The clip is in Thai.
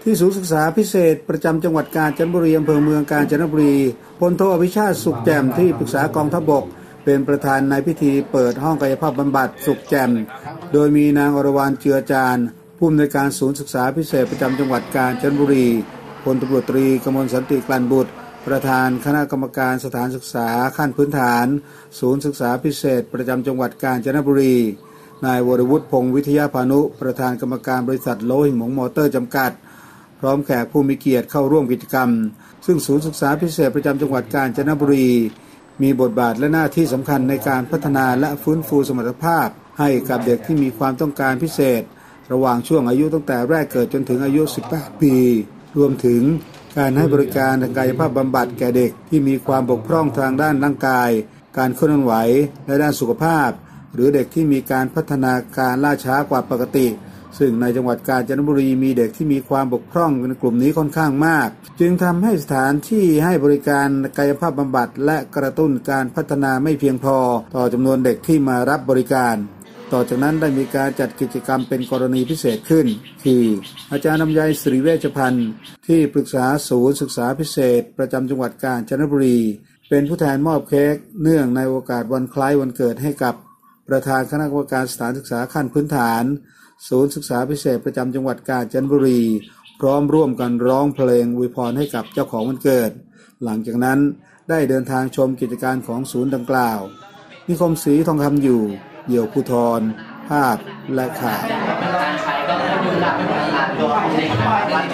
ที่ศูนย์ศึกษาพิเศษประจำจังหวัดกาญจนบุรีอำเภอเมืองกาญจนบุรีพลโทอภิชาติสุขแจ่มที่ปรึกษากองทัพบกเป็นประธานในพิธีเปิดห้องกายภาพบำบัดสุขแจ่มโดยมีนางอรวรรณเจือจานผู้อำนวยการศูนย์ศึกษาพิเศษประจำจังหวัดกาญจนบุรีพลตำรวจตรีกมลสันติกลั่นบุตรประธานคณะกรรมการสถานศึกษาขั้นพื้นฐานศูนย์ศึกษาพิเศษประจำจังหวัดกาญจนบุรีนายวรวุฒิพงศ์วิทยาพานุประธานกรรมการบริษัทโลหิตหมงมอเตอร์จำกัดพร้อมแขกผู้มีเกียรติเข้าร่วมกิจกรรมซึ่งศูนย์ศึกษาพิเศษประจำจังหวัดกาญจนบุรีมีบทบาทและหน้าที่สำคัญในการพัฒนาและฟื้นฟูสมรรถภาพให้กับเด็กที่มีความต้องการพิเศษระหว่างช่วงอายุตั้งแต่แรกเกิดจนถึงอายุ 18 ปีรวมถึงการให้บริการทางกายภาพบำบัดแก่เด็กที่มีความบกพร่องทางด้านร่างกายการเคลื่อนไหวและด้านสุขภาพหรือเด็กที่มีการพัฒนาการล่าช้ากว่าปกติซึ่งในจังหวัดกาญจนบุรีมีเด็กที่มีความบกพร่องในกลุ่มนี้ค่อนข้างมากจึงทำให้สถานที่ให้บริการกายภาพบำบัดและกระตุ้นการพัฒนาไม่เพียงพอต่อจำนวนเด็กที่มารับบริการต่อจากนั้นได้มีการจัดกิจกรรมเป็นกรณีพิเศษขึ้นคืออาจารย์ลำไยศิริเวชพันธ์ที่ปรึกษาศูนย์ศึกษาพิเศษประจำจังหวัดกาญจนบุรีเป็นผู้แทนมอบเค้กเนื่องในโอกาสวันคล้ายวันเกิดให้กับประธานคณะกรรมการสถานศึกษาขั้นพื้นฐานศูนย์ศึกษาพิเศษประจำจังหวัดกาญจนบุรีพร้อมร่วมกันร้องเพลงอวยพรให้กับเจ้าของวันเกิดหลังจากนั้นได้เดินทางชมกิจการของศูนย์ดังกล่าวนิคมศรีทองคำอยู่เดี่ยวภูธรภาพและข่าว